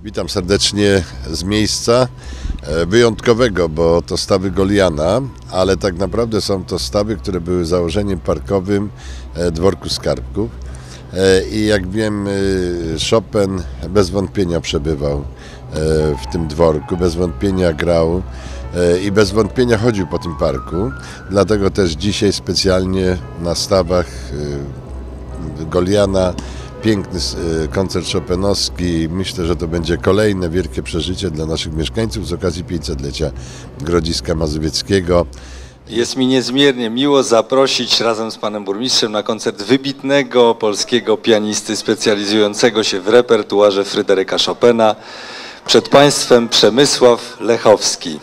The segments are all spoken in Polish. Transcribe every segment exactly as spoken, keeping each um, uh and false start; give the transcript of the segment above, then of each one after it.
Witam serdecznie z miejsca wyjątkowego, bo to stawy Goliana, ale tak naprawdę są to stawy, które były założeniem parkowym dworku Skarbków. I jak wiem, Chopin bez wątpienia przebywał w tym dworku, bez wątpienia grał i bez wątpienia chodził po tym parku. Dlatego też dzisiaj specjalnie na stawach Goliana piękny koncert chopinowski. Myślę, że to będzie kolejne wielkie przeżycie dla naszych mieszkańców z okazji pięćsetlecia Grodziska Mazowieckiego. Jest mi niezmiernie miło zaprosić razem z panem burmistrzem na koncert wybitnego polskiego pianisty specjalizującego się w repertuarze Fryderyka Chopina. Przed państwem Przemysław Lechowski.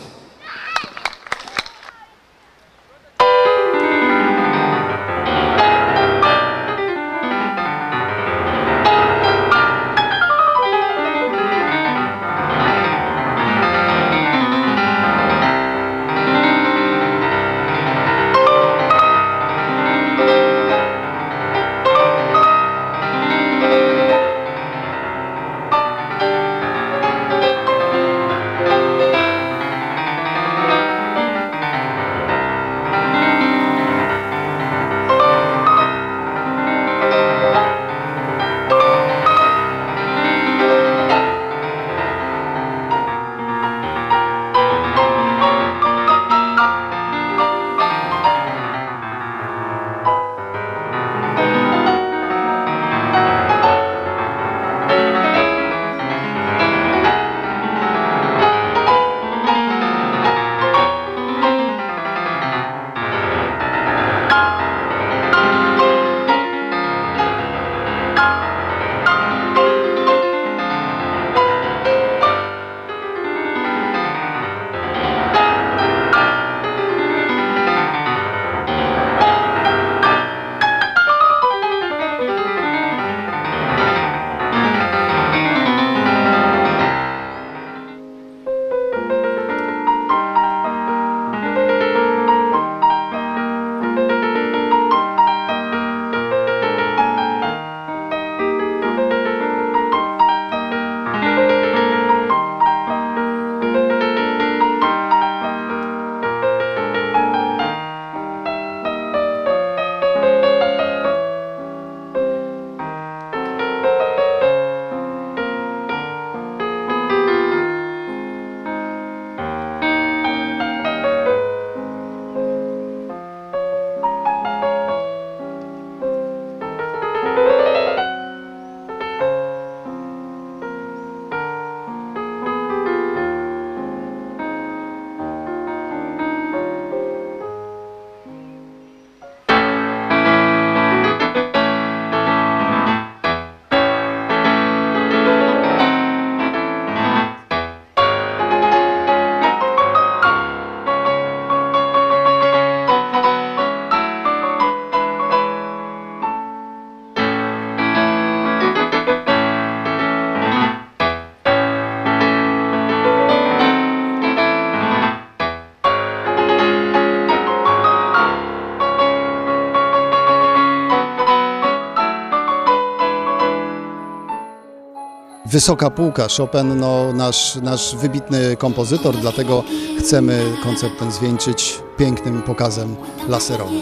Wysoka półka, Chopin, no, nasz, nasz wybitny kompozytor, dlatego chcemy koncert ten zwieńczyć pięknym pokazem laserowym.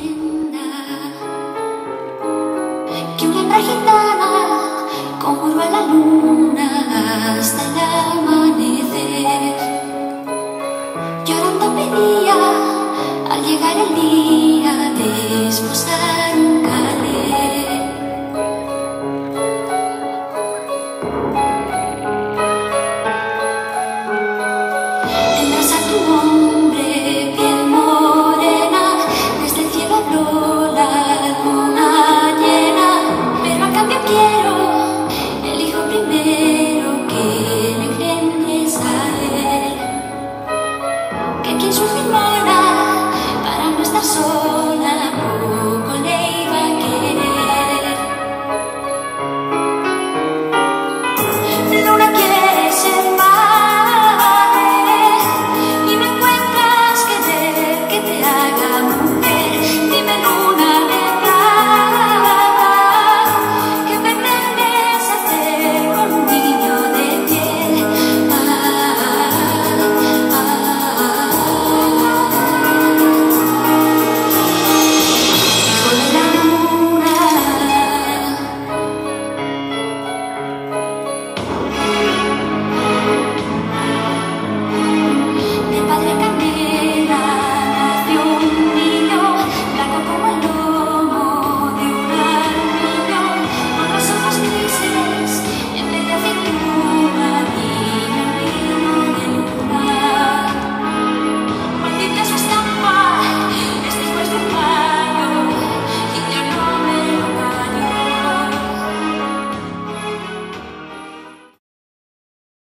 Al llegar el día de desposar